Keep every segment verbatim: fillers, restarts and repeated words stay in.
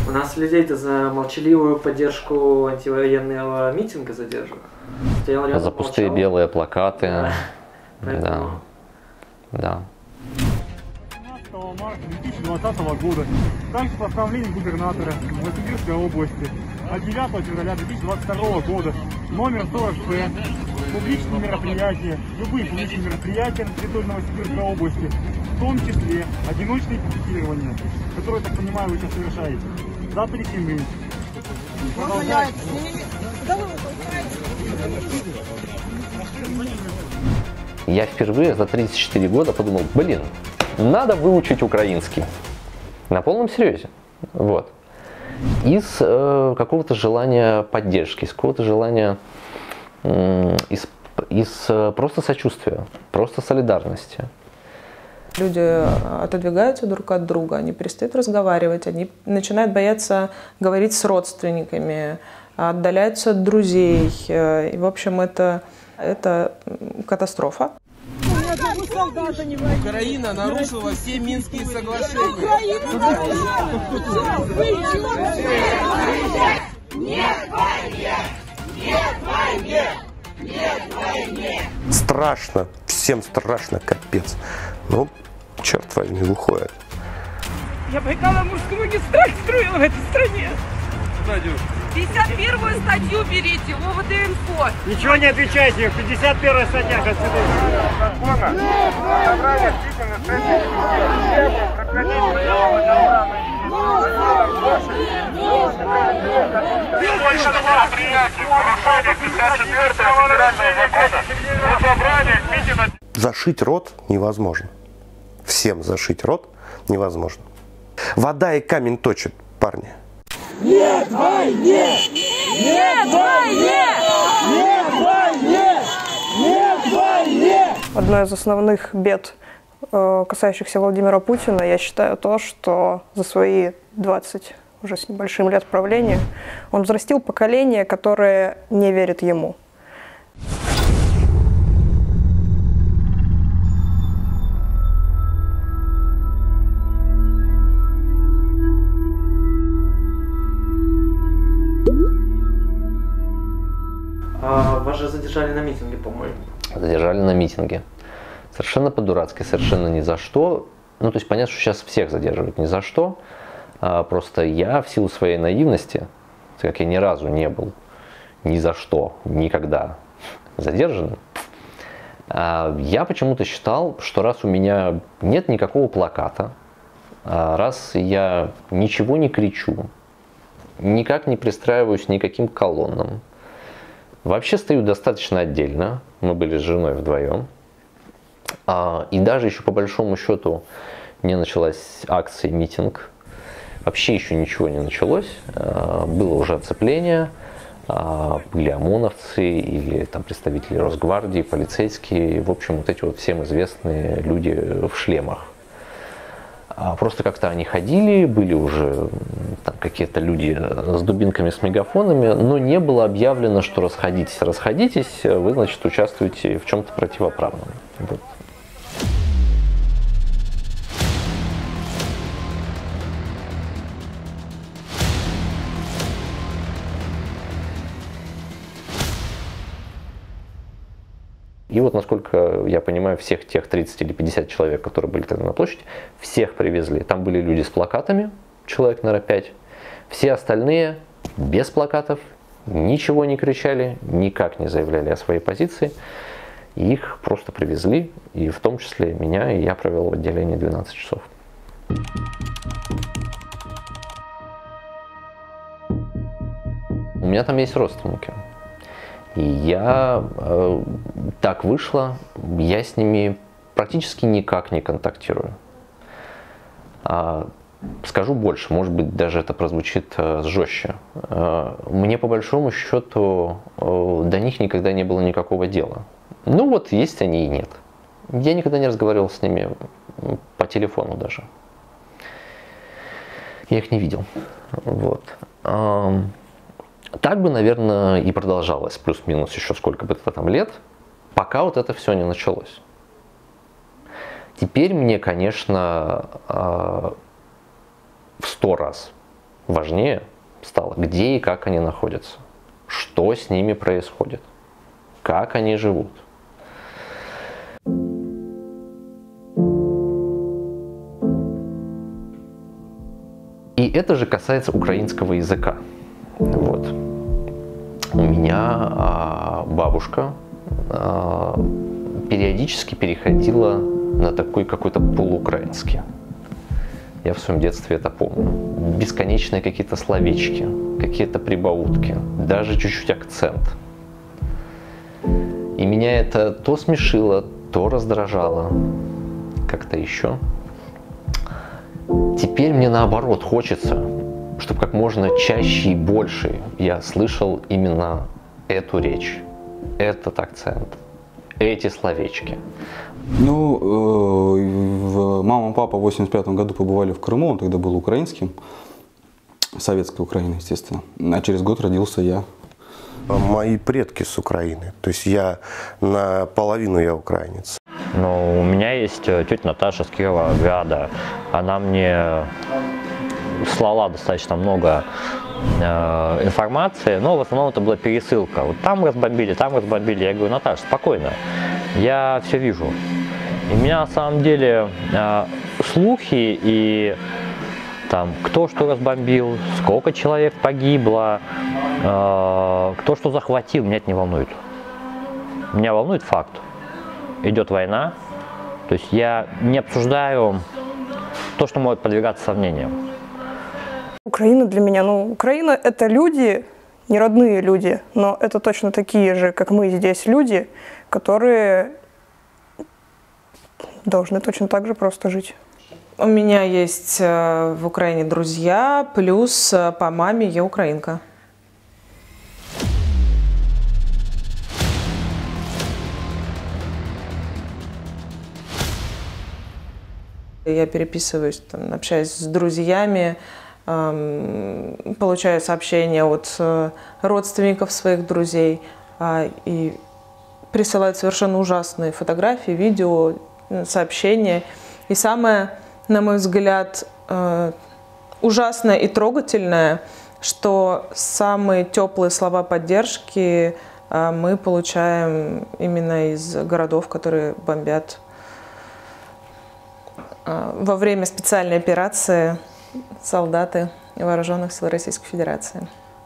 У нас людей-то за молчаливую поддержку антивоенного митинга задерживают. За пустые молчал. Белые плакаты. Да. Поэтому... да. восемнадцатого марта две тысячи двадцатого года также постановление губернатора Новосибирской области от девятого февраля две тысячи двадцать второго года номер сорок П. Публичные мероприятия, любые публичные мероприятия на территории Новосибирской области, в том числе одиночные пикетирования, которые, так понимаю, вы сейчас совершаете, запрещены. Я впервые за тридцать четыре года подумал, блин, надо выучить украинский. На полном серьезе. Вот. Из э, какого-то желания поддержки, из какого-то желания, э, из, из э, просто сочувствия, просто солидарности. Люди отодвигаются друг от друга, они перестают разговаривать, они начинают бояться говорить с родственниками, отдаляются от друзей. И, в общем, это, это катастрофа. Украина нарушила все Минские соглашения. Нет войне! Нет войне! Нет войне! Страшно, всем страшно, капец. Ну, черт возьми, выходит. Я Байкало-Амурскую магистраль строила в этой стране. пятьдесят первую статью берите, ОВД-инфо. Ничего не отвечайте, пятьдесят первая статья Конституции. Зашить рот невозможно. Всем зашить рот невозможно. Вода и камень точат, парни. Нет войне! Нет войне! Нет войне! Нет войне! Одно из основных бед, касающихся Владимира Путина, я считаю то, что за свои двадцать уже с небольшим лет правления он взрастил поколение, которое не верит ему. А вас же задержали на митинге, по-моему. Задержали на митинге. Совершенно по-дурацки, совершенно ни за что. Ну, то есть понятно, что сейчас всех задерживают ни за что. А просто я в силу своей наивности, как я ни разу не был ни за что, никогда задержан, я почему-то считал, что раз у меня нет никакого плаката, раз я ничего не кричу, никак не пристраиваюсь к никаким колоннам, вообще стою достаточно отдельно, мы были с женой вдвоем, и даже еще по большому счету не началась акция, митинг, вообще еще ничего не началось, было уже оцепление, были ОМОНовцы или там представители Росгвардии, полицейские, в общем, вот эти вот всем известные люди в шлемах. Просто как-то они ходили, были уже какие-то люди с дубинками, с мегафонами, но не было объявлено, что расходитесь, расходитесь, вы, значит, участвуете в чем-то противоправном. Вот. И вот, насколько я понимаю, всех тех тридцать или пятьдесят человек, которые были тогда на площади, всех привезли. Там были люди с плакатами, человек, наверное, пять. Все остальные без плакатов, ничего не кричали, никак не заявляли о своей позиции. Их просто привезли, и в том числе меня, и я провел в отделении двенадцать часов. У меня там есть родственники. И я, э, так вышло, я с ними практически никак не контактирую. А, скажу больше, может быть, даже это прозвучит э, жестче. Э, мне по большому счету э, до них никогда не было никакого дела. Ну вот, есть они и нет. Я никогда не разговаривал с ними по телефону даже. Я их не видел. Вот. Так бы, наверное, и продолжалось, плюс-минус еще сколько бы это там лет, пока вот это все не началось. Теперь мне, конечно, в сто раз Важнее стало, где и как они находятся, что с ними происходит, как они живут. И это же касается украинского языка. Вот. У меня а, бабушка а, периодически переходила на такой какой-то полуукраинский. Я в своем детстве это помню. Бесконечные какие-то словечки, какие-то прибаутки, даже чуть-чуть акцент. И меня это то смешило, то раздражало, как-то еще. Теперь мне наоборот хочется, чтобы как можно чаще и больше я слышал именно эту речь, этот акцент, эти словечки. Ну, э, мама и папа в восемьдесят пятом году побывали в Крыму, он тогда был украинским, советской Украины, естественно. А через год родился я. Мои предки с Украины, то есть я наполовину я украинец. Ну, у меня есть тетя Наташа с Кировограда. Она мне слала достаточно много э, информации, но в основном это была пересылка. Вот там разбомбили, там разбомбили. Я говорю: Наташа, спокойно, я все вижу. И меня на самом деле э, слухи и там кто что разбомбил, сколько человек погибло, э, кто что захватил, меня это не волнует. Меня волнует факт. Идет война, то есть я не обсуждаю то, что может подвергаться сомнениям. Украина для меня, ну, Украина – это люди, не родные люди, но это точно такие же, как мы здесь, люди, которые должны точно так же просто жить. У меня есть в Украине друзья, плюс по маме я украинка. Я переписываюсь, там, общаюсь с друзьями, эм, получаю сообщения от э, родственников своих друзей э, и присылают совершенно ужасные фотографии, видео, сообщения. И самое, на мой взгляд, э, ужасное и трогательное, что самые теплые слова поддержки э, мы получаем именно из городов, которые бомбят. Во время специальной операции солдаты вооруженных сил Российской Федерации.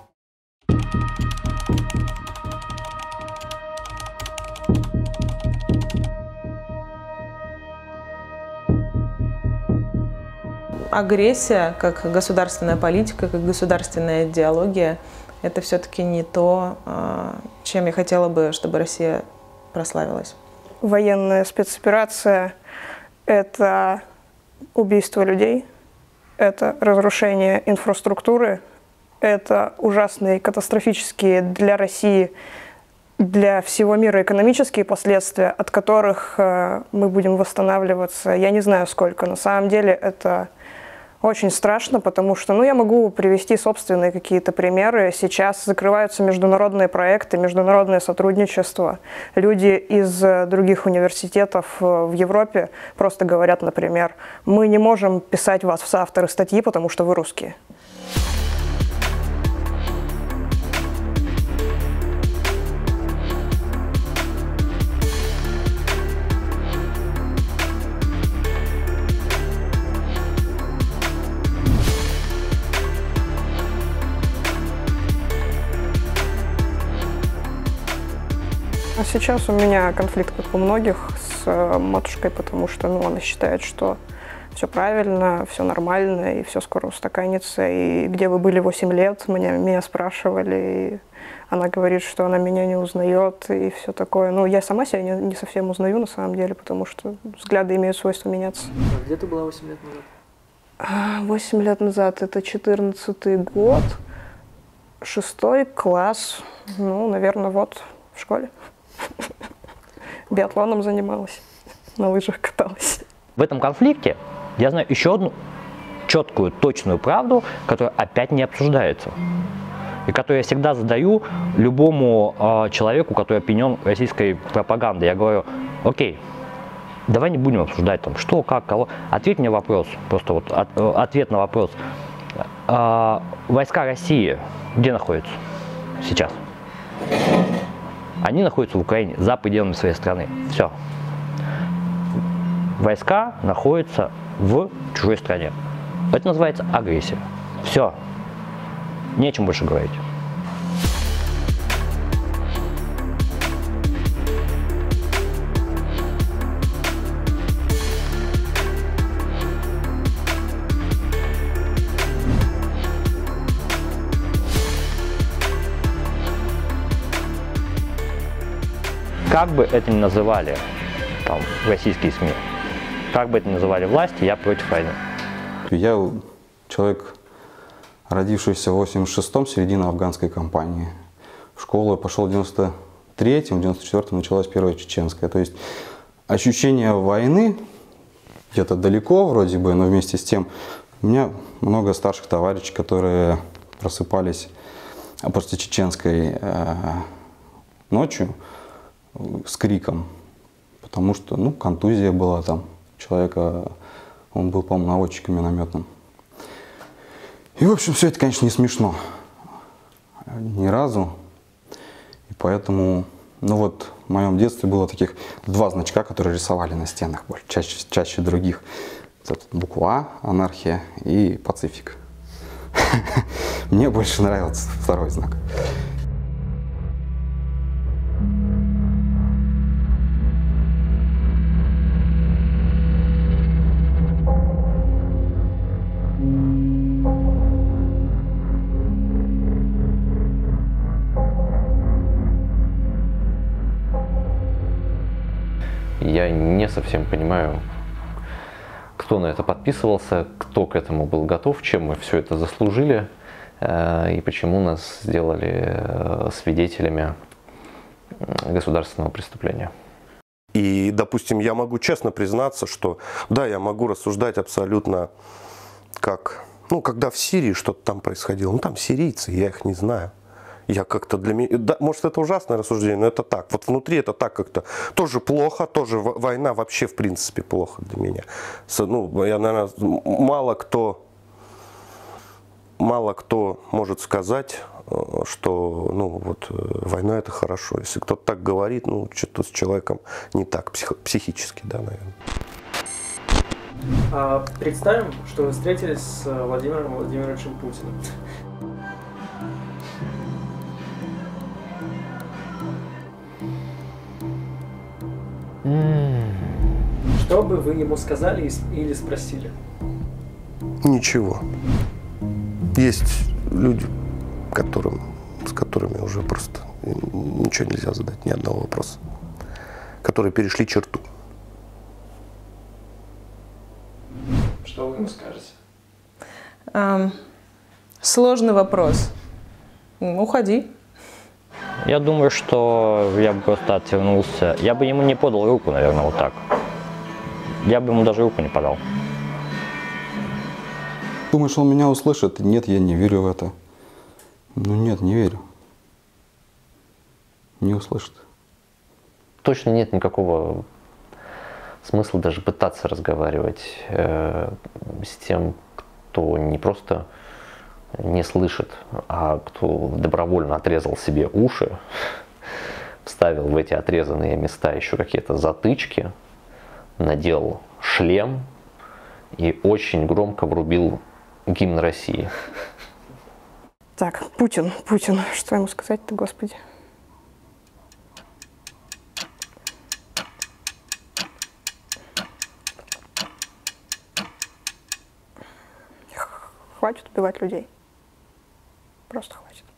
Агрессия, как государственная политика, как государственная идеология, это все-таки не то, чем я хотела бы, чтобы Россия прославилась. Военная спецоперация – это убийство людей, это разрушение инфраструктуры, это ужасные, катастрофические для России, для всего мира экономические последствия, от которых мы будем восстанавливаться, я не знаю сколько. На самом деле это очень страшно, потому что, ну, я могу привести собственные какие-то примеры. Сейчас закрываются международные проекты, международное сотрудничество. Люди из других университетов в Европе просто говорят, например: мы не можем писать вас в соавторы статьи, потому что вы русские. Сейчас у меня конфликт, как у многих, с матушкой, потому что, ну, она считает, что все правильно, все нормально, и все скоро устаканится. И где вы были восемь лет, меня, меня спрашивали, и она говорит, что она меня не узнает, и все такое. Ну, я сама себя не, не совсем узнаю, на самом деле, потому что взгляды имеют свойство меняться. А где ты была восемь лет назад? восемь лет назад, это четырнадцатый год, шестой класс, ну, наверное, вот, в школе. Биатлоном занималась, на лыжах каталась. В этом конфликте я знаю еще одну четкую, точную правду, которая опять не обсуждается. И которую я всегда задаю любому э, человеку, который опьянен российской пропагандой. Я говорю: окей, давай не будем обсуждать там что, как, кого. Ответь мне вопрос, просто вот от, ответ на вопрос. А, войска России где находятся сейчас? Они находятся в Украине, за пределами своей страны. Все. Войска находятся в чужой стране. Это называется агрессия. Все. Нечем больше говорить. Как бы это ни называли там, российские СМИ, как бы это ни называли власти, я против войны. Я человек, родившийся в восемьдесят шестом, середина афганской кампании. В школу я пошел в девяносто третьем, в девяносто четвёртом началась первая чеченская. То есть ощущение войны где-то далеко вроде бы, но вместе с тем у меня много старших товарищей, которые просыпались после чеченской э, ночью с криком, потому что, ну, контузия была там человека, он был, по-моему, наводчиком минометным. И, в общем, все это, конечно, не смешно ни разу, и поэтому, ну вот, в моем детстве было таких два значка, которые рисовали на стенах, чаще, чаще других. Это буква А, анархия, и пацифик. Мне больше нравился второй знак. Я не совсем понимаю, кто на это подписывался, кто к этому был готов, чем мы все это заслужили и почему нас сделали свидетелями государственного преступления. И, допустим, я могу честно признаться, что да, я могу рассуждать абсолютно как, ну, когда в Сирии что-то там происходило, ну, там сирийцы, я их не знаю. Я как-то для меня, да, может, это ужасное рассуждение, но это так. Вот внутри это так как-то тоже плохо, тоже война вообще в принципе плохо для меня. Ну, я, наверное, мало кто, мало кто может сказать, что, ну, вот, война это хорошо. Если кто-то так говорит, ну, что-то с человеком не так, псих, психически, да, наверное. А представим, что вы встретились с Владимиром Владимировичем Путиным. Что бы вы ему сказали или спросили? Ничего. Есть люди, которым, с которыми уже просто ничего нельзя задать, ни одного вопроса, которые перешли черту. Что вы ему скажете? Um, сложный вопрос. Уходи. Я думаю, что я бы просто отвернулся. Я бы ему не подал руку, наверное, вот так. Я бы ему даже руку не подал. Думаешь, он меня услышит? Нет, я не верю в это. Ну нет, не верю. Не услышит. Точно нет никакого смысла даже пытаться разговаривать э, с тем, кто не просто не слышит, а кто добровольно отрезал себе уши, вставил в эти отрезанные места еще какие-то затычки, надел шлем и очень громко врубил гимн России. Так, Путин, Путин, что ему сказать-то, Господи? Хватит убивать людей. Просто хватит.